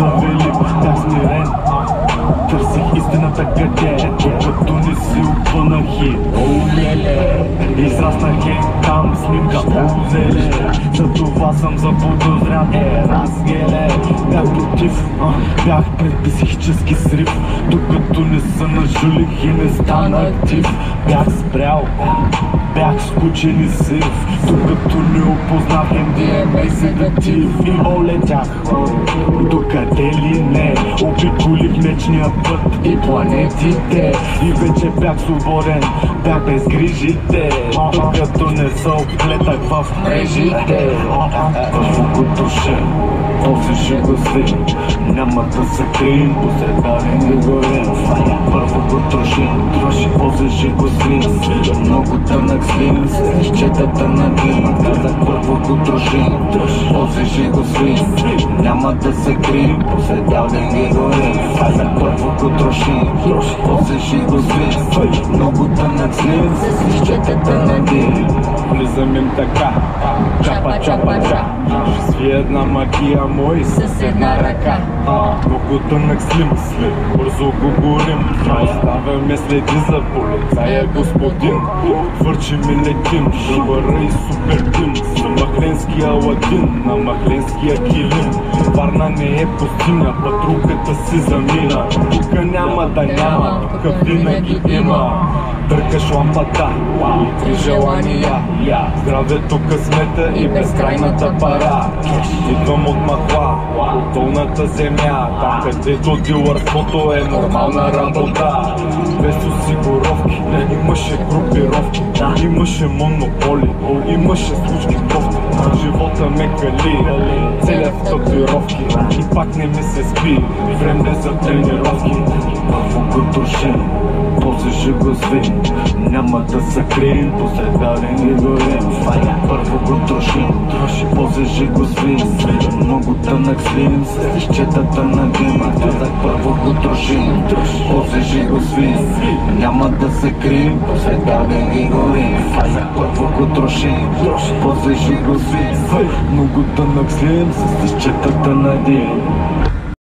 завели, бях смирен. Търсих истината къде, докато не си опънах и олеле. Израснах там снимка, озеле. За това съм заподозрян, разгеле. Бях против, бях пред психически срив, докато не се нажулих и не стана актив. Бях спрял, бях скучен и сив, докато не опознах MDMA седатив. И олетях, докъде ли не, обиколих млечния път и планетите. И вече бях свободен, бях без грижите, докато не се оплетах в мрежите. Първо го троши, после ще го свим, няма да се крием, посредален и горем. Първо го троши, после ще го свим, много тънък слим, с лищетата на дим. Казах първо го троши, после ще го свим, няма да се крием, посредален и горем. Казах първо го троши, после ще го свим, много тънък слим, с лищетата на дим. Влизам им така, чапа, чапа, ча. Ще свия една магия мой с една ръка. Много тънък слим, бързо го горим. Оставяме следи за полицая господин. Твърчи ми летим, шубара и супер дим. Съм махленския Аладин на махленския килим. Варна не е пустиня, патрулката си замина. Тука няма да няма, тука винаги има. Търкаш лампата и три желания, здравето, късмета и безкрайната пара. Идвам от Махла, от долната земя, там където дилърството е нормална работа. Без осигуровки, имаше групировки, имаше монополи, имаше случки кофти. Живота ме кали, целят в татуировки и пак не ми се спи, време за тренировки. Първо го трошим, после ще го свим, няма да се крием, посредален и горем. Първо го трошим, после ще го свим, много тънък слим, с лищетата на дима. Казах първо го трошим, после ще го свим, няма да се крием, посредален и горем. Казах първо го трошим, после ще го свим, много тънък слим, с лищетата на дима.